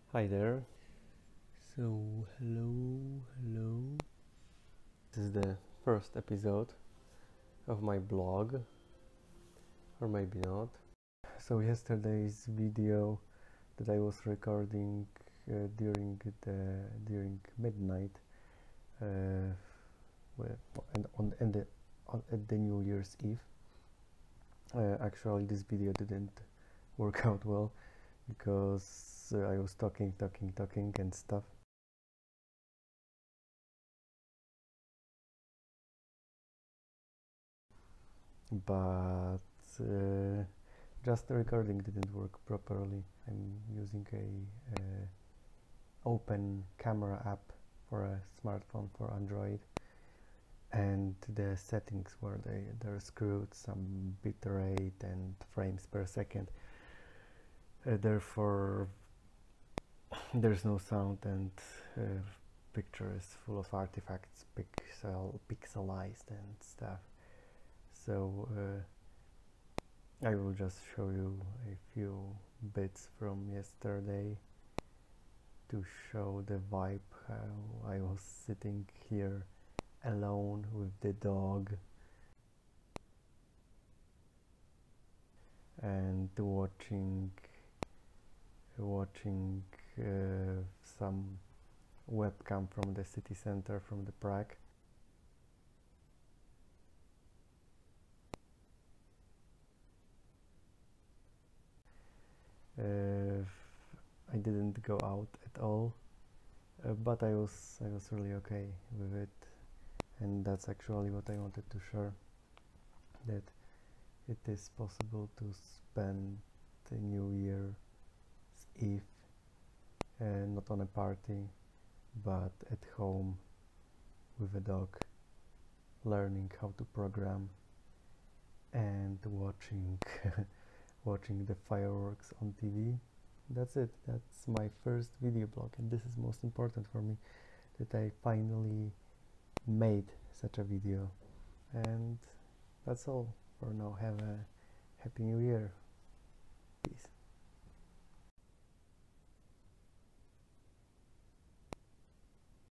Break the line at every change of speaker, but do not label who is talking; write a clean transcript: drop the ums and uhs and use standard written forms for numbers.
Hi there. Hello. This is the first episode of my blog, or maybe not. So yesterday's video that I was recording during midnight, at the New Year's Eve. Actually, this video didn't work out well because I was talking and stuff. But just the recording didn't work properly. I'm using a open camera app for a smartphone for Android, and the settings where they're screwed, some bitrate and frames per second. Therefore, there's no sound, and picture is full of artifacts, pixelized and stuff. So I will just show you a few bits from yesterday to show the vibe, how I was sitting here alone with the dog and watching some webcam from the city center, from the Prague. I didn't go out at all, but I was really okay with it, and that's actually what I wanted to share, that it is possible to spend the New Year's Eve not on a party, but at home with a dog, learning how to program and watching watching the fireworks on TV. That's it. That's my first video blog, and this is most important for me, that I finally made such a video. And that's all for now. Have a happy new year.